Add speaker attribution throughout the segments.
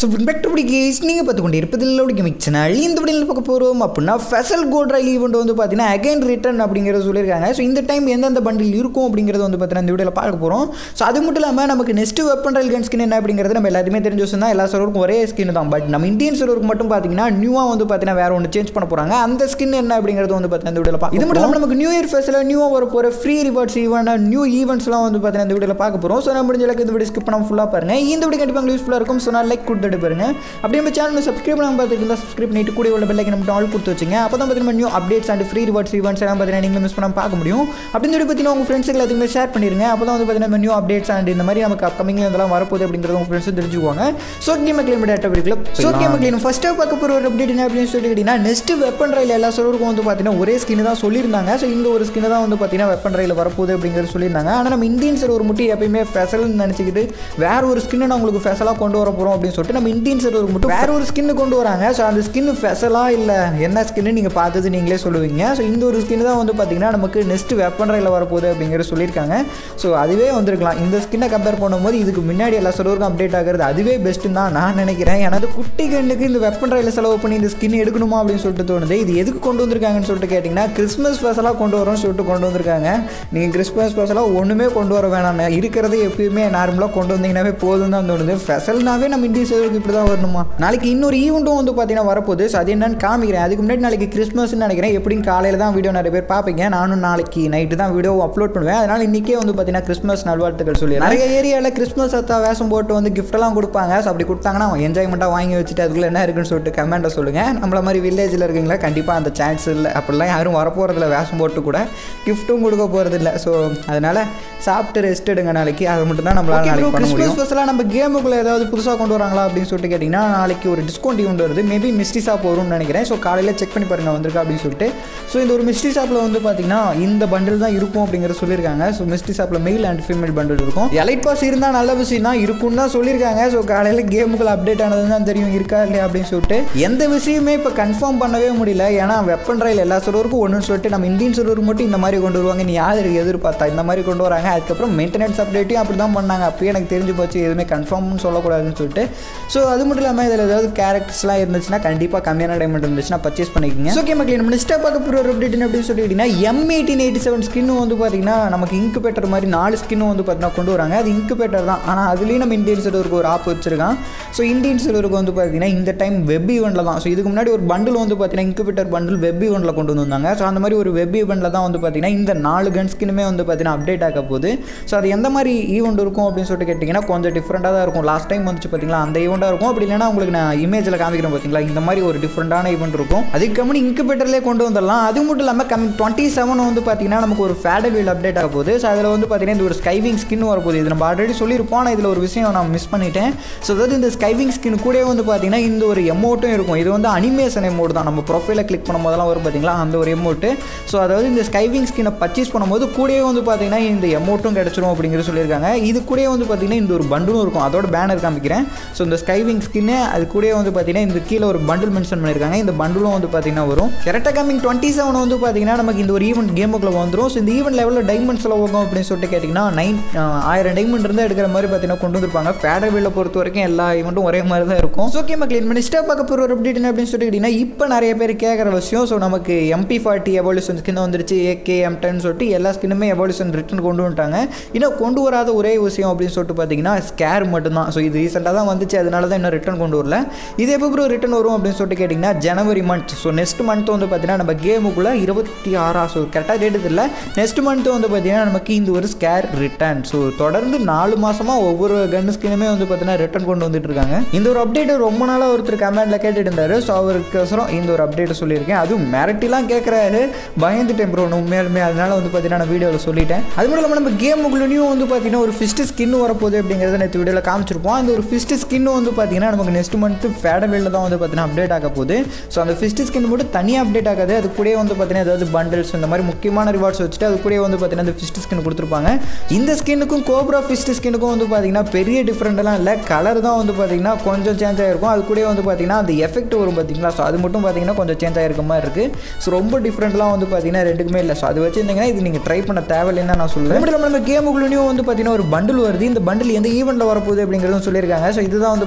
Speaker 1: So பெக்டபடி case நீங்கள் பார்த்து கொண்டு இருப்பதில் மிக்சனால் இந்த வீடியோவில் பார்க்க போகிறோம் அப்படின்னா ஃபெசல் கோல்ட் ரயில் ஈவெண்ட் வந்து பார்த்தீங்கன்னா அகைன் ரிட்டர்ன் அப்படிங்கிறது சொல்லியிருக்காங்க. ஸோ இந்த டைம் எந்தெந்த பண்டில் இருக்கும் அப்படிங்கிறது வந்து பார்த்தீங்கன்னா இந்த வீடியோவில் பார்க்க போகிறோம். ஸோ அது மட்டும் இல்லாமல் நமக்கு next weapon rail gun skin என்ன அப்படிங்கிறது நம்ம எல்லாத்தையுமே தெரிஞ்சு வச்சுருந்தா எல்லா சர்வருக்கும் ஒரே ஸ்கின் தான். பட் நம்ம இந்தியன் சர்வருக்கு மட்டும் பார்த்தீங்கன்னா நியூவாக வந்து பார்த்தீங்கன்னா வேறு ஒன்று சேஞ்ச் பண்ண போகிறாங்க. அந்த ஸ்கின் என்ன அப்படிங்கிறது வந்து பார்த்தீங்கன்னா இந்த வீடியோவில் பார்க்க. இது மட்டும் இல்லாமல் நமக்கு நியூ இயர் ஃபெஸ்ட்டில் நியூவாக வர போகிற ஃப்ரீ ரிவார்ட்ஸ் ஈவெண்ட் நியூ ஈவெண்ட்ஸ்லாம் வந்து பார்த்தீங்கன்னா இந்த வீடியோவில் பார்க்க போகிறோம். ஸோ நம்ம முடிஞ்ச அளவுக்கு இந்த வீடியோ ஸ்கிப் பண்ணாமல் ஃபுல்லாக பாருங்கள். இந்த வீடியோ கண்டிப்பாக யூஸ்ஃபுல்லாக இருக்கும். ஸோ நான் லைக் கொடுத்துட்டு பாருங்க. அப்படியே நம்ம சேனல் சப்ஸ்கிரைப் பண்ணாமல் பார்த்துட்டு இருந்தால் சப்ஸ்கிரைப் பண்ணிட்டு கூட உள்ள பெல் ஐக்கன் மட்டும் ஆல் கொடுத்து வச்சுங்க. அப்போ தான் பார்த்தீங்கன்னா new updates and free rewards events எல்லாம் பார்த்தீங்கன்னா நீங்கள் மிஸ் பண்ணாமல் பார்க்க முடியும். அப்படின்னு சொல்லி பார்த்தீங்கன்னா உங்கள் ஃப்ரெண்ட்ஸுக்கு எல்லாத்தையுமே ஷேர் பண்ணிடுங்க. அப்போ தான் வந்து பார்த்தீங்கன்னா நியூ அப்டேட்ஸ் அண்ட் இந்த மாதிரி நமக்கு அப்கமிங்கில் இதெல்லாம் வரப்போகுது அப்படிங்கிறது உங்கள் ஃப்ரெண்ட்ஸும் தெரிஞ்சுக்குவாங்க. So game clean data video so game clean ஃபஸ்ட்டாக பார்க்க போகிற ஒரு அப்டேட் என்ன அப்படின்னு சொல்லி கேட்டிங்கன்னா நெக்ஸ்ட் வெப்பன் ரயில் எல்லா சர்வருக்கும் வந்து பார்த்தீங்கன்னா ஒரே ஸ்கின் தான் சொல்லியிருந்தாங்க. ஸோ இந்த ஒரு ஸ்கின் தான் வந்து பார்த்தீங்கன்னா வெப்பன் ரயில் வரப்போகுது அப்படிங்கிறது சொல்லியிருந்தாங்க. ஆனால் நம்ம இந்தியன் சர்வர் மட்டும் எப்பயுமே ஃபெசல்னு நினச்சிக்கிட்டு வேற ஒரு ஸ்கின்னு நான் உங்களுக்கு ஃபெசலாக கொண்டு வர போகிறோம் அப்படின்னு சொல்லிட்டு நம்ம இந்தியன் சர்வருக்கு மட்டும் வேற ஒரு ஸ்கின்னு கொண்டு வராங்க. ஸோ அந்த ஸ்கின்னு ஃபெசலாக இல்லை என்ன ஸ்கின்னு நீங்கள் பார்த்தது நீங்களே சொல்லுவீங்க. ஸோ இந்த ஒரு ஸ்கின்னு தான் வந்து பார்த்தீங்கன்னா நமக்கு நெக்ஸ்ட் வெப்பன் ரயில் வரப்போகுது அப்படிங்கிறது சொல்லியிருக்காங்க. ஸோ அதுவே வந்திருக்கலாம். இந்த ஸ்கின்னை கம்பேர் பண்ணும்போது இதுக்கு முன்னாடி எல்லா சர்வருக்கும் அப்டேட் ஆகிறது அதுவே பெஸ்ட்டுன்னு தான் நான் நினைக்கிறேன். எனது குட்டி கண்ணுக்கு இந்த வெப்பன் ரயில் செலவு பண்ணி இந்த ஸ்கின் எடுக்கணுமா அப்படின்னு சொல்லிட்டு தோணுது. இது எதுக்கு கொண்டு வந்திருக்காங்கன்னு சொல்லிட்டு கேட்டிங்கன்னா கிறிஸ்மஸ் ஸ்பெஷலாக கொண்டு வரோம்னு சொல்லிட்டு கொண்டு வந்திருக்காங்க. நீங்கள் கிறிஸ்மஸ் ஸ்பெஷலாக ஒன்றுமே கொண்டு வர வேணாம், இருக்கிறது எப்பயுமே நார்மலாக கொண்டு வந்தீங்கன்னாவே போதும் தான் தோணுது. ஃபெசல்னாவே நம்ம இந்திய சர்வருக்கு இப்படி தான் வரணுமா? நாளைக்கு இன்னொரு ஈவெண்ட்டும் வந்து பார்த்தீங்கன்னா வரப்போகுது. ஸோ அது என்னன்னு காமிக்கிறேன். அதுக்கு முன்னாடி நாளைக்கு கிறிஸ்மஸ்ன்னு நினைக்கிறேன். எப்படின்னு காலையில் தான் வீடியோ நிறைய பேர் பார்ப்பீங்க. நானும் நாளைக்கு நைட்டு தான் வீடியோ அப்லோட் பண்ணுவேன். அதனால் இன்றைக்கே வந்து பார்த்தீங்கன்னா கிறிஸ்மஸ் நல்வாழ்த்துக்கள் சொல்லி நிறைய ஏரியாவில் கிறிஸ்மஸ் அத்தா வேஷம் போட்டு வந்து கிஃப்ட்டெல்லாம் கொடுப்பாங்க. ஸோ அப்படி கொடுத்தாங்கன்னா என்ஜாய்மெண்ட்டாக வாங்கி வச்சுட்டு அதுக்குள்ளே என்ன இருக்குன்னு சொல்லிட்டு கமெண்ட்டை சொல்லுங்கள். நம்மள மாதிரி வில்லேஜில் இருக்கீங்களா கண்டிப்பாக அந்த சான்ஸ் இல்லை. அப்படிலாம் யாரும் வரப்போகிறதில்ல, வேஷம் போட்டு கூட கிஃப்ட்டும் கொடுக்க போகிறதில்ல. ஸோ அதனால் சாப்பிட்டு ரெஸ்ட் எடுங்க நாளைக்கு. அது மட்டும் தான் நம்மளால் நாளைக்கு பண்ண முடியும். ஸ்பெஷலாக நம்ம கேமுக்குள்ளே ஏதாவது புதுசாக கொண்டு வராங்களா அப்படின்னு சொல்லிட்டு கேட்டிங்கன்னா நாளைக்கு ஒரு டிஸ்கவுண்ட் ஈவெண்ட் வருது. மேபி மிஸ்ட்ரி ஷாப் வரும்னு நினைக்கிறேன். ஸோ காலையில் செக் பண்ணி பாருங்கள் வந்திருக்கா அப்படின்னு சொல்லிட்டு. ஸோ இந்த ஒரு மிஸ்ட்ரி ஷாப்பில் வந்து பார்த்தீங்கன்னா இந்த பண்டில் தான் இருக்கும் அப்படிங்கிற சொல்லியிருக்காங்க. ஸோ மிஸ்ட்ரி ஷாப்பில் மெயில் அண்ட் ஃபீமேல் பண்டில் இருக்கும். எலைட் பாஸ் இருந்தால் நல்ல விஷயம் தான், இருக்குன்னு தான் சொல்லியிருக்காங்க. ஸோ காலையில் கேமுக்குள்ள அப்டேட் ஆனது தான் தெரியும் இருக்கா இல்லையா அப்படின்னு சொல்லிட்டு. எந்த விஷயமே இப்போ கன்ஃபார்ம் பண்ணவே முடியல. ஏன்னா வெப்பன் ரயில் எல்லா சர்வருக்கும் ஒன்றுன்னு சொல்லிட்டு நம்ம இந்தியன் சர்வருக்கு மட்டும் இந்த மாதிரி கொண்டு வருவாங்க. நீ யார் எதிர்பார்த்தா இந்த மாதிரி கொண்டு வராங்க. அதுக்கப்புறம் மெயின்டெனன்ஸ் அப்டேட்டையும் அப்படி தான் பண்ணாங்க. அப்போயே எனக்கு தெரிஞ்சு போச்சு எதுவுமே கன்ஃபார்ம்னு சொல்லக்கூடாதுன்னு சொல்லிட்டு. ஸோ அது மட்டும் இல்லாமல் இதில் ஏதாவது கேரக்டர்ஸ்லாம் இருந்துச்சுன்னா கண்டிப்பாக கம்மியான டைமண்ட் இருந்துச்சுன்னா பர்ச்சேஸ் பண்ணிக்கோங்க. ஸோ ஓகே மக்களே, நம்ம நெக்ஸ்ட்டாக பார்க்க போகிற ஒரு அப்டேட் என்ன அப்படின்னு சொல்லிட்டீங்கன்னா M1887 ஸ்கின்னும் வந்து பார்த்தீங்கன்னா நமக்கு இன்குபேட்டர் மாதிரி 4 ஸ்கின்னும் வந்து பார்த்தீங்கன்னா கொண்டு வராங்க. அது இன்குபேட்டர் தான், ஆனால் அதுலேயும் நம்ம இந்தியன் சர்வருக்கு ஒரு ஆப் வச்சிருக்கான். ஸோ இந்தியன் சர்வருக்கு வந்து பார்த்தீங்கன்னா இந்த டைம் வெப் ஈவெண்ட்டில் தான். ஸோ இதுக்கு முன்னாடி ஒரு பண்டில் வந்து பார்த்தீங்கன்னா இன்குபேட்டர் பண்டில் வெப் ஈவெண்ட்டில் கொண்டு வந்தாங்க. ஸோ அந்த மாதிரி ஒரு வெப் ஈவெண்ட்டில் தான் வந்து பார்த்தீங்கன்னா இந்த 4 கன் ஸ்கின்னுமே வந்து பார்த்தீங்கன்னா அப்டேட் ஆக போகுது. ஸோ அது எந்த மாதிரி ஈவெண்ட் இருக்கும் அப்படின்னு சொல்லிட்டு கேட்டிங்கன்னா கொஞ்சம் டிஃப்ரெண்ட்டாக தான் இருக்கும். லாஸ்ட் டைம் வந்துச்சு பார்த்தீங்களா அந்த ஈவெண்ட்டாக இருக்கும். அப்படி இல்லைன்னா உங்களுக்கு நான் இமேஜில் காமிக்கிறேன் பார்த்தீங்களா இந்த மாதிரி ஒரு டிஃப்ரெண்ட்டான ஈவெண்ட் இருக்கும். அதுக்கு கம்மி இன்குபேட்டர்லேயே கொண்டு வந்துடலாம். அது மட்டும் இல்லாமல் கம்மிங் 27 வந்து பார்த்தீங்கன்னா நமக்கு ஒரு ஃபேடல் வீல் அப்டேட் ஆக போகுது. ஸோ அதில் வந்து பார்த்தீங்கன்னா இந்த ஒரு ஸ்கைவிங் ஸ்கின் வரப்போகுது. இது நம்ம ஆல்ரெடி சொல்லியிருப்போம். ஆனால் இதில் ஒரு விஷயம் நான் மிஸ் பண்ணிட்டேன். ஸோ அதாவது இந்த ஸ்கைவிங் ஸ்கின் கூட வந்து பார்த்தீங்கன்னா இந்த ஒரு எமௌண்ட்டும் இருக்கும். இது வந்து அனிமேஷன் எமௌண்ட் தான். நம்ம ப்ரொஃபைலை கிளிக் பண்ணும்போதெல்லாம் வரும் பார்த்தீங்களா அந்த ஒரு எமௌண்ட்டு. ஸோ அதாவது இந்த ஸ்கைவிங் ஸ்கின்னை பர்ச்சேஸ் பண்ணும்போது கூடவே வந்து பார்த்தீங்கன்னா இந்த எமௌண்ட்டும் கிடச்சிரும் அப்படிங்கிறது சொல்லியிருக்காங்க. இது கூட வந்து பார்த்தீங்கன்னா இந்த ஒரு பண்டிலும் இருக்கும். அதோட பேனர் காமிக்கிறேன். ஸோ இந்த ஸ்கைவிங் ஸ்கின்னு அது கூட வந்து பார்த்தீங்கன்னா இந்த கீழே ஒரு பண்டில் மென்ஷன் பண்ணியிருக்காங்க. இந்த பண்டிலும் வந்து பார்த்தீங்கன்னா வரும். கரெக்டாக கம்மிங் 27 வந்து பார்த்தீங்கன்னா நமக்கு இந்த ஒரு ஈவெண்ட் கேமுக்குள்ள வந்துடும். ஸோ இந்த ஈவெண்ட் லெவலில் டைமண்ட்ஸ் ஆகும் அப்படின்னு சொல்லிட்டு கேட்டிங்கன்னா 1000 டைமண்ட் இருந்தால் எடுக்கிற மாதிரி பார்த்தீங்கன்னா கொண்டு வந்திருப்பாங்க. ஃபேடர் வீலை பொறுத்த வரைக்கும் எல்லா ஈவெண்ட்டும் ஒரே மாதிரி தான் இருக்கும். ஸோ ஓகே மக்கள், நெக்ஸ்ட்டாக பார்க்க போகிற ஒரு அப்டேட் என்ன அப்படின்னு சொல்லிட்டு கேட்டிங்கன்னா இப்போ நிறைய பேர் கேட்குற விஷயம். ஸோ நமக்கு MP40 எவல்யூஷன் ஸ்கின் வந்துருச்சு, AK M10 சொல்லிட்டு எல்லா ஸ்கின்னுமே எவல்யூஷன் ரிட்டன் கொண்டு வந்துட்டாங்க. இன்னும் கொண்டு வராத ஒரே விஷயம் அப்படின்னு சொல்லிட்டு பார்த்தீங்கன்னா ஸ்கேர் மட்டும்தான். ஸோ இது ரீசெண்டாக தான் வந்துச்சு, அதனால தான் இன்னும் ரிட்டன் கொண்டு வரல. இது எப்போ ரிட்டன் வரும் அப்படின்னு சொல்லிட்டு கேட்டிங்கன்னா January month. So next month வந்து பார்த்தீங்கன்னா நம்ம கேமுக்குள்ளே 26 ஸோ கரெக்டாக டேட்டு இல்லை. நெக்ஸ்ட் மந்த் வந்து பார்த்தீங்கன்னா நமக்கு இந்த ஒரு ஸ்கேர் ரிட்டர்ன். ஸோ தொடர்ந்து 4 மாதமாக ஒவ்வொரு கன் ஸ்கின்னுமே வந்து பார்த்தீங்கன்னா ரிட்டன் கொண்டு வந்துட்டு இருக்காங்க. இந்த ஒரு அப்டேட் ரொம்ப நாளாக ஒருத்தர் கமெண்ட்டில் கேட்டுட்டு இருந்தார். ஸோ அவருக்கோசரம் இந்த ஒரு அப்டேட் சொல்லியிருக்கேன். அதுவும் மிரட்டிலாம் கேட்குறாரு, பயந்துட்டேன் ப்ரோ உண்மையாலுமே. அதனால வந்து பார்த்தீங்கன்னா நான் வீடியோவில் சொல்லிட்டேன். அது மட்டும் இல்லாமல் நம்ம கேமுக்குள்ளேயும் வந்து பார்த்தீங்கன்னா ஒரு ஃபிஸ்ட் ஸ்கின் வரப்போகுது அப்படிங்கிறத நேற்று வீடியோவில் காமிச்சிருப்போம். அந்த ஒரு ஃபிஸ்ட் ஸ்கின்னு வந்து பார்த்தீங்கன்னா நமக்கு நெக்ஸ்ட் மந்த் ஃபேடர்வேலில் தான் வந்து பார்த்தீங்கன்னா அப்டேட் ஆக போகுது. ஸோ அந்த ஃபிஸ்ட் ஸ்கின் மட்டும் தனியாக அப்டேட் ஆகாது. அது கூட வந்து பார்த்தீங்கன்னா ஏதாவது பண்டில்ஸ் இந்த மாதிரி முக்கியமான ரிவார்ட்ஸ் வச்சுட்டு அது கூட வந்து பார்த்தீங்கன்னா அந்த ஃபிஸ்ட் ஸ்கின் கொடுத்துருப்பாங்க. இந்த ஸ்கின்னுக்கும் கோப்ரா ஃபிஸ்ட் ஸ்கின்னுக்கும் வந்து பார்த்தீங்கன்னா பெரிய டிஃப்ரெண்ட்லாம் இல்லை. கலர் தான் வந்து பார்த்தீங்கன்னா கொஞ்சம் சேஞ்ச் ஆகிருக்கும். அது கூட வந்து பார்த்தீங்கன்னா அந்த எஃபெக்ட் வரும் பார்த்தீங்களா. ஸோ அது மட்டும் பார்த்தீங்கன்னா கொஞ்சம் சேஞ்ச் ஆகிருக்க மாதிரி இருக்குது. ஸோ ரொம்ப டிஃப்ரெண்ட்லாம் வந்து பார்த்தீங்கன்னா ரெண்டுக்குமே இல்லை. ஸோ அது வச்சுருந்தீங்கன்னா இது நீங்கள் ட்ரை பண்ண தேவையில்லைன்னு நான் சொல்லுவேன். நம்ம கேமுக்குள்ளேயும் வந்து பார்த்தீங்கன்னா ஒரு பண்டில் வருது. இந்த பண்டில் எந்த ஈவெண்ட்டில் வரப்போகுது அப்படிங்கிறதும் சொல்லியிருக்காங்க. ஸோ இதுதான் வந்து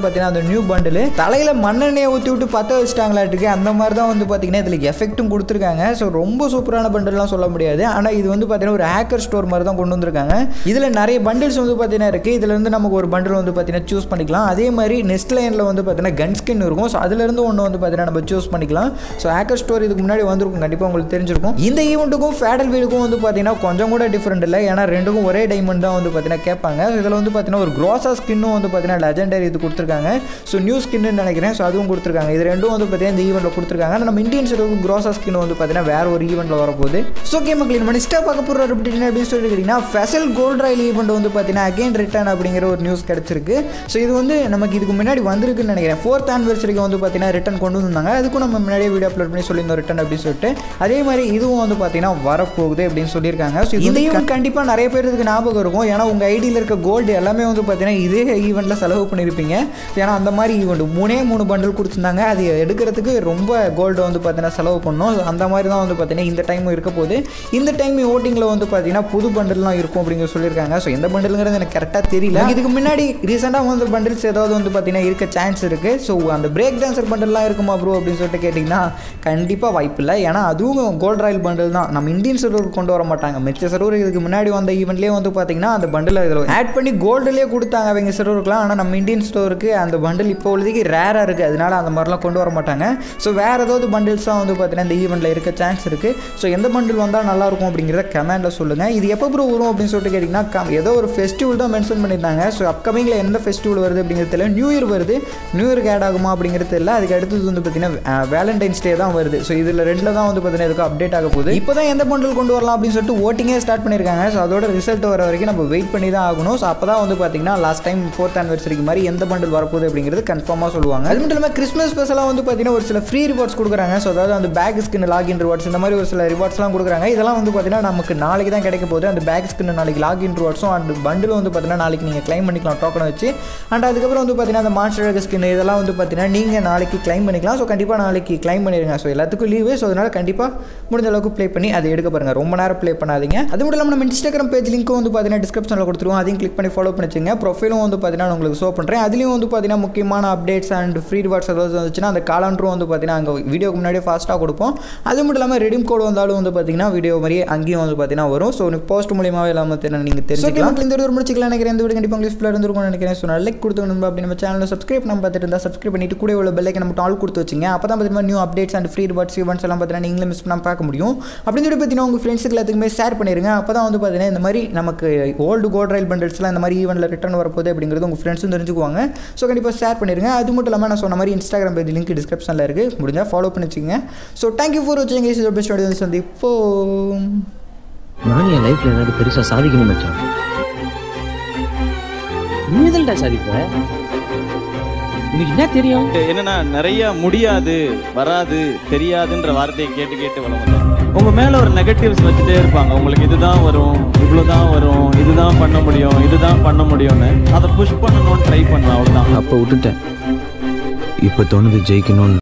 Speaker 1: பார்த்தீங்கன்னா அந்த நியூ பண்டில் தலையில் மண்ணெண்ணெயை ஊற்றி விட்டு பற்ற வச்சுட்டாங்களாட்டுக்கு அந்த மாதிரி தான் வந்து பார்த்தீங்கன்னா இதில் எஃபெக்ட்டும் கொடுத்துருக்காங்க. ஸோ ரொம்ப சூப்பரான பண்டில்லாம் சொல்ல முடியாது. ஆனால் இது வந்து பார்த்தீங்கன்னா ஒரு ஹேக்கர் ஸ்டோர் மாதிரி தான் கொண்டு வந்திருக்காங்க. இதில் நிறைய பண்டில்ஸ் வந்து பார்த்தீங்கன்னா இருக்குது. இதில் இருந்து நமக்கு ஒரு பண்டில் வந்து பார்த்தீங்கன்னா சூஸ் பண்ணிக்கலாம். அதே மாதிரி நெக்ஸ்ட் லைனில் வந்து பார்த்தீங்கன்னா கன் ஸ்கின் இருக்கும். ஸோ அதுலேருந்து ஒன்று வந்து பார்த்தீங்கன்னா நம்ம சூஸ் பண்ணிக்கலாம். ஸோ ஹேக்கர் ஸ்டோர் இதுக்கு முன்னாடி வந்திருக்கும், கண்டிப்பாக உங்களுக்கு தெரிஞ்சிருக்கும். இந்த ஈவெண்ட்டுக்கும் ஃபேடல் வீலுக்கும் வந்து பார்த்தீங்கன்னா கொஞ்சம் கூட டிஃப்ரெண்ட் இல்லை. ஏன்னா ரெண்டுக்கும் ஒரே டைமண்ட் தான் வந்து பார்த்தீங்கன்னா கேட்பாங்க. ஸோ இதில் வந்து பார்த்தீங்கன்னா ஒரு க்ரோஸா ஸ்கின்னும் வந்து பார்த்தீங்கன்னா லெஜெண்டரி இது கொடுத்துருக்காங்க. ஸோ நியூ ஸ்கின்னு நினைக்கிறேன். ஸோ அதுவும் கொடுத்துருக்காங்க. இது ரெண்டும் வந்து பார்த்தீங்கன்னா இந்த ஈவெண்ட்டில் கொடுத்துருக்காங்க. நம்ம இந்தியன் சர்வருக்கு க்ரோஸா ஸ்கின் வந்து பார்த்தீங்கன்னா வேற ஒரு ஈவெண்ட்டில் வரப்போகுது. ஸோ கேம் க்ளீன் பண்ணி ஸ்டாப் பார்க்க போகிற அப்படின்னு சொல்லிட்டு ஃபெசல் கோல்ட் ராயல் ஈவெண்ட் வந்து பார்த்தீங்கன்னா அகைன் ரிட்டர்ன் அப்படிங்கிற ஒரு நியூஸ் கிடச்சிருக்கு. ஸோ இது வந்து நமக்கு இதுக்கு முன்னாடி வந்திருக்குன்னு நினைக்கிறேன். 4th anniversary வந்து பார்த்தீங்கன்னா ரிட்டர்ன் கொண்டு வந்தாங்க. அதுக்கும் நம்ம முன்னாடியே வீடியோ அப்லோட் பண்ணி சொல்லியிருந்தோம் ரிட்டர்ன் அப்படின்னு சொல்லிட்டு. அதே மாதிரி இதுவும் வந்து பார்த்தீங்கன்னா வரப்போகுது அப்படின்னு சொல்லியிருக்காங்க. ஸோ இந்த ஈவெண்ட் கண்டிப்பாக நிறைய பேருக்கு ஞாபகம் இருக்கும். ஏன்னா உங்கள் ஐடியில் இருக்க கோல்டு எல்லாமே வந்து பார்த்தீங்கன்னா இதே ஈவெண்ட்டில் செலவு பண்ணியிருப்பீங்க. ஏன்னா அந்த மாதிரி ஈவெண்ட் 3 பண்டில் கொடுத்துருந்தாங்க. அது எடுக்கிறதுக்கு ரொம்ப கோல்டு வந்து பார்த்தீங்கன்னா செலவு பண்ணணும். அந்த மாதிரி தான் வந்து பார்த்தீங்கன்னா இந்த டைமும் இருக்க போகுது. இந்த டைம் ஓட்டிங்கில் வந்து பார்த்தீங்கன்னா புது பண்டில்லாம் இருக்கும் அப்படிங்கிற சொல்லியிருக்காங்க. ஸோ எந்த பண்டிலுங்கிறது எனக்கு கரெக்டாக தெரியல. இதுக்கு முன்னாடி ரீசெண்டாக வந்து பண்டில்ஸ் ஏதாவது வந்து பார்த்தீங்கன்னா இருக்க சான்ஸ் இருக்குது. ஸோ அந்த பிரேக் டான்சர் பண்டில்லாம் இருக்குமா ப்ரோ அப்படின்னு சொல்லிட்டு கேட்டிங்கன்னா கண்டிப்பாக வாய்ப்பு இல்லை. ஏன்னா அதுவும் கோல்ட் ராயல் பண்டில் தான். நம்ம இந்தியன் சர்வருக்கு கொண்டு வர மாட்டாங்க. மிச்ச சர்வர் இதுக்கு முன்னாடி வந்த ஈவெண்ட்லேயே வந்து பார்த்தீங்கன்னா அந்த பண்டில் இதில் ஆட் பண்ணி கோல்டுலேயே கொடுத்தாங்க அவங்க சர்வருக்குலாம். ஆனால் நம்ம இந்தியன் ஸ்டோருக்கு அந்த பண்டில் இப்போ உள்ளதுக்கு ரேராக இருக்குது. அதனால அந்த மாதிரிலாம் கொண்டு வர மாட்டாங்க. ஸோ வேறு ஏதாவது பண்டில்ஸ் தான் வந்து பார்த்தீங்கன்னா இந்த ஈவெண்ட்டில் இருக்க சான்ஸ் இருக்குது. ஸோ எந்த பண்டில் வந்தால் நல்லாயிருக்கும் அப்படிங்கிறத கமெண்டில் சொல்லுங்கள். இது எப்போ ப்ரோ வரும் அப்படின்னு சொல்லிட்டு கேட்டிங்கன்னா ஏதோ ஒரு ஃபெஸ்டிவல் தான் மென்ஷன் பண்ணியிருந்தாங்க. ஸோ அப்கமிங்கில் எந்த ஃபெஸ்டிவல் வருது அப்படிங்கிறது தெரியல. நியூ இயர் வருது. நியூ இயருக்கு ஆட் ஆகுமா அப்படிங்கிறது தெரியல. அதுக்கு அடுத்தது வந்து பார்த்தீங்கன்னா வேலண்டைன்ஸ் டே தான் வருது. ஸோ இதில் ரெண்டில் தான் வந்து பார்த்தீங்கன்னா இதுக்கு அப்டேட் ஆக போகுது. இப்போ தான் எந்த பண்டில் கொண்டு வரலாம் அப்படின்னு சொல்லிட்டு ஓட்டிங்கே ஸ்டார்ட் பண்ணியிருக்காங்க. ஸோ அதோட ரிசல்ட் வர வரைக்கும் நம்ம வெயிட் பண்ணி தான் ஆகணும். ஸோ அப்போ தான் வந்து பார்த்தீங்கன்னா லாஸ்ட் டைம் 4th anniversary மாதிரி எந்த பண்டில் வரப்போகுது அப்படிங்கிறது கன்ஃபார்மாக சொல்லுவாங்க. அது மட்டும் இல்லாமல் கிறிஸ்மஸ் ஸ்பெஷலாக வந்து பார்த்தீங்கன்னா ஒரு சில ஃப்ரீ ரிவார்ட்ஸ் கொடுக்குறாங்க. ஸோ அதாவது அந்த பேக் ஸ்கின் லாகின் ரிவார்ட்ஸ் இந்த மாதிரி ஒரு சில ரிவார்ட்ஸ்லாம் கொடுக்குறாங்க. இதெல்லாம் வந்து பார்த்தீங்கன்னா நமக்கு நாளைக்கு தான் கிடைக்க போகுது. அந்த பேக் ஸ்கின் நாளைக்கு லாகின் ரிவார்ட்ஸும் அந்த பண்டிலும் வந்து பார்த்தீங்கன்னா நாளைக்கு நீங்கள் கிளைம் பண்ணிக்கலாம் டோக்கனை வச்சு. அண்ட் அதுக்கப்புறம் வந்து பார்த்தீங்கன்னா அந்த மான்ஸ்டர் ஸ்கின் இதெல்லாம் வந்து பார்த்தீங்கன்னா நீங்கள் நாளைக்கு கிளைம் பண்ணிக்கலாம். ஸோ கண்டிப்பாக நாளைக்கு கிளைம் பண்ணிடுங்க. ஸோ எல்லாத்துக்கும் லீவு. ஸோ அதனால் கண்டிப்பாக முடிஞ்ச அளவுக்கு ப்ளே பண்ணி அதை எடுக்க பாருங்கள். ரொம்ப நேரம் ப்ளே பண்ணாதீங்க. அது மட்டும் இல்லாமல் நம்ம இன்ஸ்டாகிராம் பேஜ் லிங்க்கும் வந்து பார்த்தீங்கன்னா டிஸ்கிரிப்ஷனில் கொடுத்துருவோம். அதையும் கிளிக் பண்ணி ஃபாலோ பண்ணி வச்சுங்க. ப்ரொஃபைலும் வந்து பார்த்தீங்கன்னா உங்களுக்கு ஷோ பண்ணுறேன். அதுலேயும் வந்து பார்த்தீங்கன்னா முக்கியமான அப்டேட்ஸ் அண்ட் ஃப்ரீ ரிவார்ட்ஸ் ஏதாவது வந்துச்சுன்னா அந்த காலண்டரும் வந்து பார்த்தீங்கன்னா அங்கே வீடியோக்கு முன்னாடியே ஃபாஸ்ட்டாக கொடுப்போம். அது மட்டும் இல்லாமல் ரெடீம் கோடு வந்தாலும் வந்து பார்த்தீங்கன்னா வீடியோ மாதிரி அங்கேயும் வந்து பார்த்தீங்கன்னா வரும். ஸோ போஸ்ட் மூலியமாகவே எல்லாமே நீங்கள் தெரிஞ்சுக்கலாம். இந்த ஒரு முடிச்சுக்கலாம் நினைக்கிறேன். இந்த வீடியோ கண்டிப்பாக உங்களுக்கு ஃபுல்லாக இருந்திருக்கும்னு நினைக்கிறேன். ஸோ லைக் கொடுத்துக்கணும் அப்படின்னு நம்ம சேனலில் சப்ஸ்கிரைப் நம்ம பார்த்துட்டு இருந்தால் சப்ஸ்கிரைப் பண்ணிட்டு கூட உள்ள பெல்லைக்கு நம்ம ஆல் கொடுத்து வச்சுங்க. அப்போ தான் பார்த்தீங்கன்னா new updates and free rewards events எல்லாம் பார்த்தீங்கன்னா நீங்களும் மிஸ் பண்ணாமல் பார்க்க முடியும். அப்படின்னு சொல்லி பார்த்தீங்கன்னா உங்கள் ஃப்ரெண்ட்ஸுக்கு எல்லாத்துக்குமே ஷேர் பண்ணிடுங்க. அப்போ தான் வந்து பார்த்தீங்கன்னா இந்த மாதிரி நமக்கு ஓல்டு கோல்ட் ராயல் பண்டில்ஸ்லாம் இந்த மாதிரி ஈவெண்ட்டில் ரிட்டர்ன் வரப்போகுது அப்படிங்கிறது உங்கள் ஃப்ரெண்ட்ஸும் தெரிஞ்சுக்குவாங்க. ஸோ கண்டிப்பாக ஷேர் பண்ணிடுங்க. அது மட்டும் இல்லாமல் நான் சொன்ன மாதிரி இன்ஸ்டாகிராம் பேஜ் லிங்க் டிஸ்கிரிப்ஷனில் இருக்குது. முடிஞ்சால் ஃபாலோ பண்ணி வச்சுங்க. ஸோ தேங்க்யூ ஃபார் வாட்சிங். இஸ் பெஸ்ட் வீடியோ சந்திப்போம்.
Speaker 2: நான் என் லைஃப்ல ஏதாவது பெருசா சாதிக்கணும் மச்சான். நீதல்டா சாதிப்ப. உங்களுக்கு என்ன தெரியும்?
Speaker 3: என்னன்னா நிறைய முடியாது, வராது, தெரியாதுன்ற வார்த்தையை கேட்டு கேட்டு வளர்ந்து உங்க மேல ஒரு நெகட்டிவ்ஸ் வச்சுட்டே இருப்பாங்க. உங்களுக்கு இதுதான் வரும், இவ்வளவுதான் வரும், இதுதான் பண்ண முடியும், இதுதான் பண்ண முடியும்னு அதை புஷ் பண்ணணும்னு ட்ரை பண்ணலாம். அவ்வளவுதான்.
Speaker 4: அப்ப விட்டுட்டேன். இப்ப தோணுது ஜெயிக்கணும்னு.